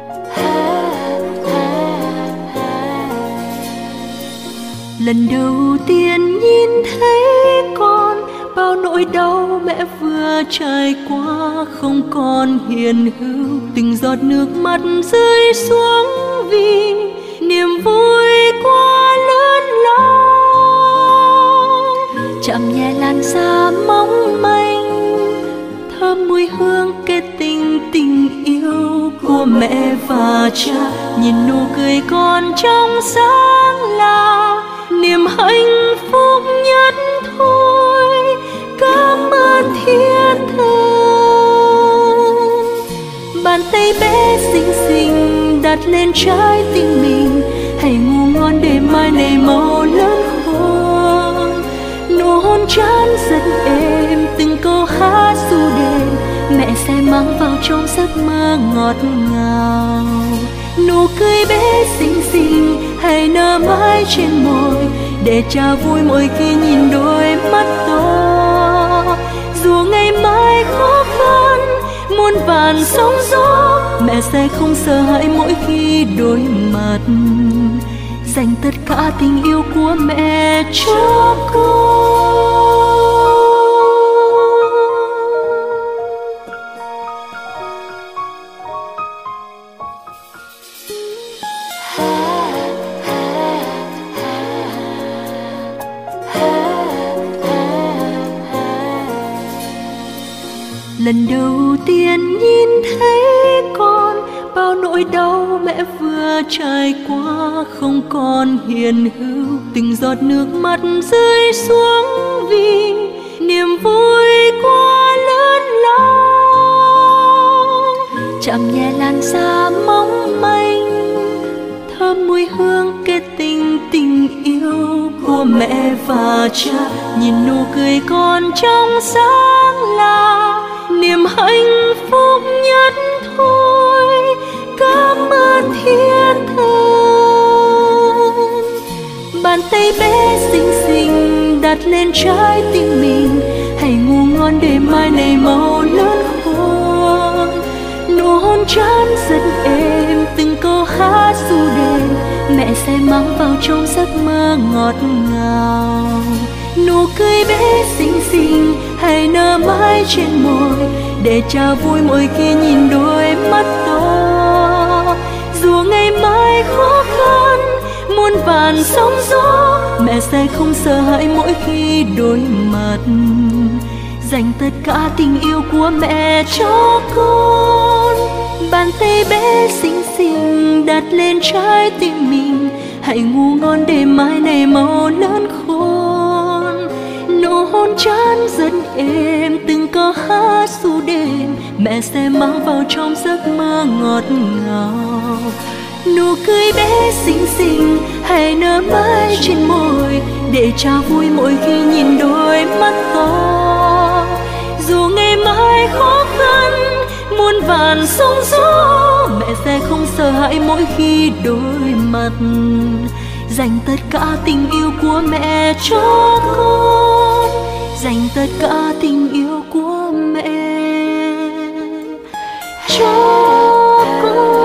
Lần đầu tiên nhìn thấy con, bao nỗi đau mẹ vừa trải qua không còn hiền hữu. Từng giọt nước mắt rơi xuống vì niềm vui quá lớn lao. Chạm nhẹ làn da mong manh, thơm mùi hương kết tình yêu của mẹ và cha. Nhìn nụ cười con trong sáng là niềm hạnh phúc nhất thôi. Cảm ơn thiên thần. Bàn tay bé xinh xinh đặt lên trái tim mình, hãy ngủ ngon để mai này mau lớn khôn. Nụ hôn trán rất êm, từng câu hát ru đêm mẹ sẽ mang vào trong giấc mơ ngọt ngào. Nụ cười bé xinh xinh hãy nở mãi trên môi, để cha vui mỗi khi nhìn đôi mắt to. Dù ngày mai khó khăn muôn vàn sóng gió, mẹ sẽ không sợ hãi mỗi khi đối mặt. Dành tất cả tình yêu của mẹ cho con. Lần đầu tiên nhìn thấy con, bao nỗi đau mẹ vừa trải qua không còn hiền hữu. Từng giọt nước mắt rơi xuống vì niềm vui quá lớn lao. Chạm nhẹ làn da mong manh, thơm mùi hương kết tình yêu của mẹ và cha. Nhìn nụ cười con trong sáng là niềm hạnh phúc nhất thôi. Cảm ơn thiên thần. Bàn tay bé xinh xinh đặt lên trái tim mình, hãy ngủ ngon để mai này mau lớn khôn. Nụ hôn trán rất êm, từng câu hát ru đêm mẹ sẽ mang vào trong giấc mơ ngọt ngào. Nụ cười bé xinh xinh hãy nở mãi trên môi, để cha vui mỗi khi nhìn đôi mắt to. Dù ngày mai khó khăn muôn vàn sóng gió, mẹ sẽ không sợ hãi mỗi khi đối mặt. Dành tất cả tình yêu của mẹ cho con. Bàn tay bé xinh xinh đặt lên trái tim mình, hãy ngủ ngon để mai này mau lớn khôn. Nụ hôn trán rất êm, từng câu hát ru đêm mẹ sẽ mang vào trong giấc mơ ngọt ngào. Nụ cười bé xinh xinh hãy nở mãi trên môi, để cha vui mỗi khi nhìn đôi mắt to. Dù ngày mai khó khăn muôn vàn sóng gió, mẹ sẽ không sợ hãi mỗi khi đối mặt. Dành tất cả tình yêu của mẹ cho con. Dành tất cả tình yêu của mẹ cho con.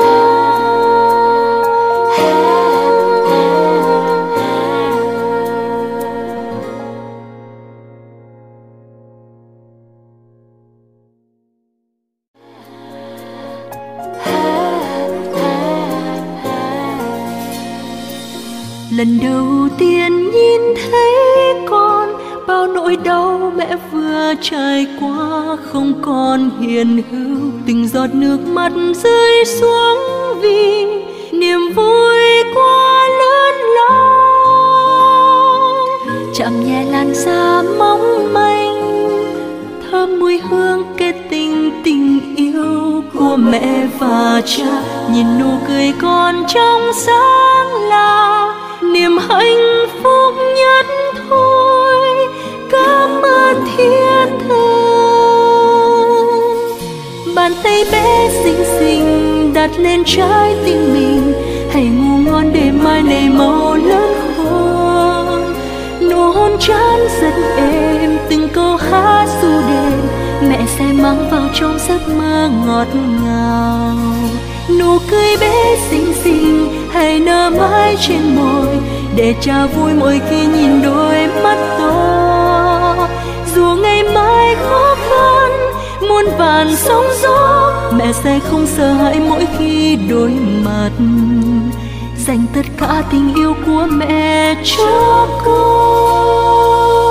Lần đầu tiên nhìn thấy con, bao nỗi đau mẹ vừa trải qua không còn hiền hữu. Từng giọt nước mắt rơi xuống vì niềm vui quá lớn lao. Chạm nhẹ làn da mong manh, thơm mùi hương kết tình yêu của mẹ và cha. Nhìn nụ cười con trong sáng là niềm hạnh phúc nhất thôi. Cảm ơn thiên thần. Bàn tay bé xinh xinh đặt lên trái tim mình, hãy ngủ ngon để mai này mau lớn khôn. Nụ hôn trán rất êm, từng câu hát ru đêm mẹ sẽ mang vào trong giấc mơ ngọt ngào. Nụ cười bé xinh xinh hay nở mãi trên môi để cha vui mỗi khi nhìn đôi mắt to. Dù ngày mai khó khăn muôn vàn sóng gió, mẹ sẽ không sợ hãi mỗi khi đối mặt, dành tất cả tình yêu của mẹ cho con.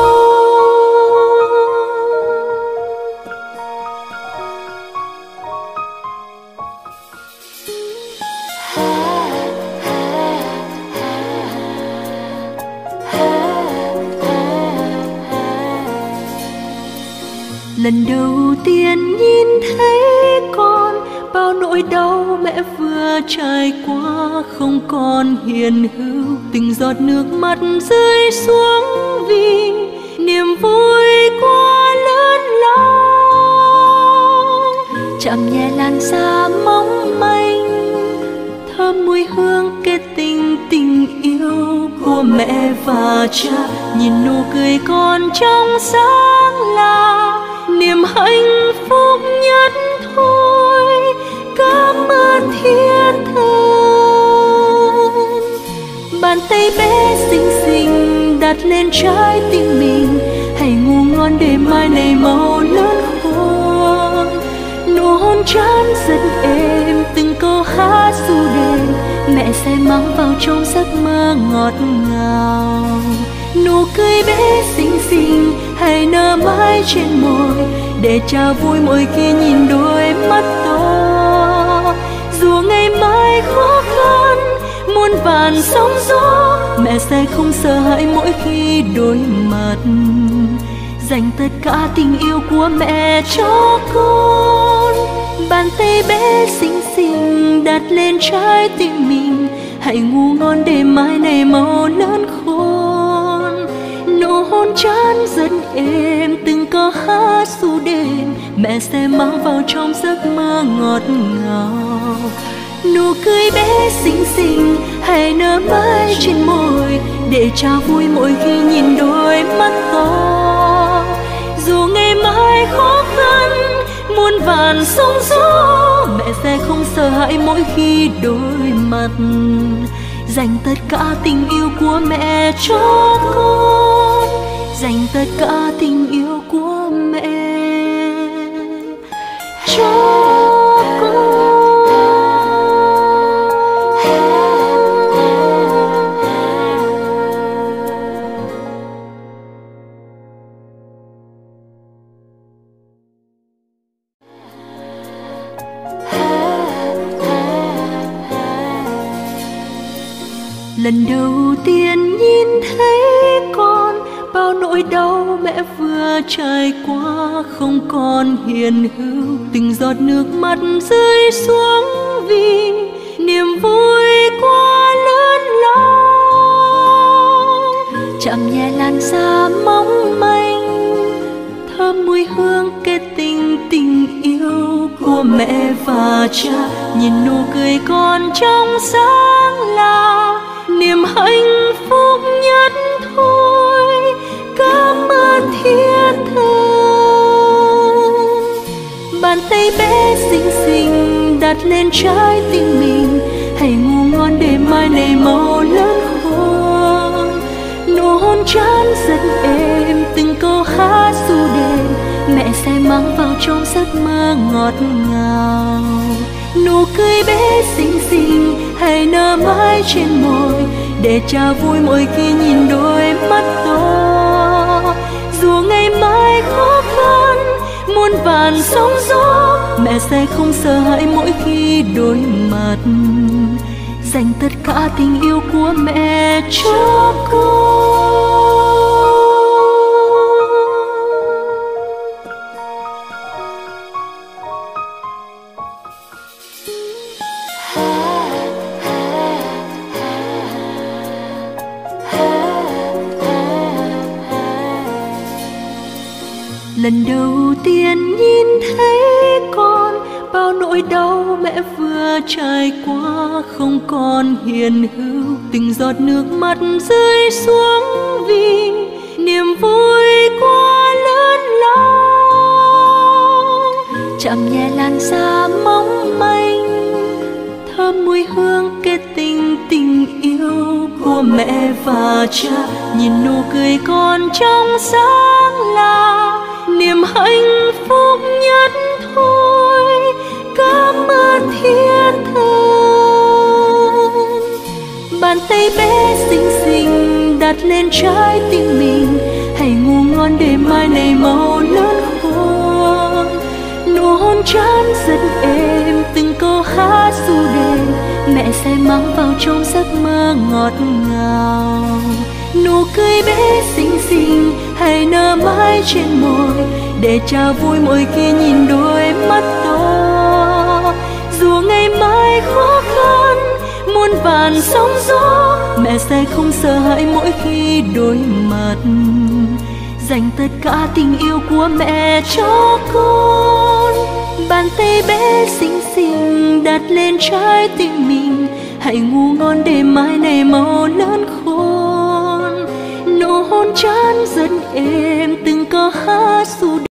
Lần đầu tiên nhìn thấy con, bao nỗi đau mẹ vừa trải qua không còn hiện hữu. Từng giọt nước mắt rơi xuống vì niềm vui quá lớn lao. Chạm nhẹ làn da mong manh, thơm mùi hương kết tình yêu của mẹ và cha. Nhìn nụ cười con trong sáng là niềm hạnh phúc nhất thôi. Cảm ơn thiên thần. Bàn tay bé xinh xinh đặt lên trái tim mình, hãy ngủ ngon để mai này mau lớn khôn. Nụ hôn trán rất êm, từng câu hát ru đêm mẹ sẽ mang vào trong giấc mơ ngọt ngào. Nụ cười bé xinh xinh hay nở mãi trên môi để cha vui mỗi khi nhìn đôi mắt to. Dù ngày mai khó khăn muôn vàn sóng gió, mẹ sẽ không sợ hãi mỗi khi đối mặt, dành tất cả tình yêu của mẹ cho con. Bàn tay bé xinh xinh đặt lên trái tim mình, hãy ngủ ngon để mai này mau lớn khôn. Nụ hôn trán rất êm, từng câu hát ru đêm mẹ sẽ mang vào trong giấc mơ ngọt ngào. Nụ cười bé xinh xinh hãy nở mãi trên môi để cha vui mỗi khi nhìn đôi mắt to. Dù ngày mai khó khăn muôn vàn sóng gió, mẹ sẽ không sợ hãi mỗi khi đối mặt, dành tất cả tình yêu của mẹ cho con, dành tất cả tình yêu của mẹ cho con. Lần đầu tiên nhìn thấy con, bao nỗi đau mẹ vừa trải qua không còn hiện hữu. Từng giọt nước mắt rơi xuống vì niềm vui quá lớn lao. Chạm nhẹ làn da mong manh, thơm mùi hương kết tình yêu của mẹ và cha. Nhìn nụ cười con trong sáng là niềm hạnh phúc nhất thôi. Cảm ơn thiên thần. Bàn tay bé xinh xinh đặt lên trái tim mình, hãy ngủ ngon để mai này mau lớn khôn. Nụ hôn trán rất êm, từng câu hát ru đêm mẹ sẽ mang vào trong giấc mơ ngọt ngào. Nụ cười bé xinh xinh hãy nở mãi trên môi để cha vui mỗi khi nhìn đôi mắt to. Dù ngày mai khó khăn muôn vàn sóng gió, mẹ sẽ không sợ hãi mỗi khi đối mặt, dành tất cả tình yêu của mẹ cho con. Lần đầu tiên nhìn thấy con, bao nỗi đau mẹ vừa trải qua không còn hiện hữu. Từng giọt nước mắt rơi xuống vì niềm vui quá lớn lao. Chạm nhẹ làn da mong manh, tình yêu của mẹ và cha. Nhìn nụ cười con trong sáng là niềm hạnh phúc nhất thôi. Cảm ơn thiên thần. Bàn tay bé xinh xinh đặt lên trái tim mình, hãy ngủ ngon để mai này mau lớn khôn. Nụ hôn trán rất êm, từng câu hát ru đêm, mẹ sẽ mang vào trong giấc mơ ngọt ngào. Nụ cười bé xinh xinh hãy nở mãi trên môi, để cha vui mỗi khi nhìn đôi mắt to. Dù ngày mai khó khăn muôn vàn sóng gió, mẹ sẽ không sợ hãi mỗi khi đối mặt. Dành tất cả tình yêu của mẹ cho con. Bàn tay bé xinh xinh đặt lên trái tim mình, hãy ngủ ngon để mai này mau lớn khôn. Nụ hôn trán rất êm, từng câu hát ru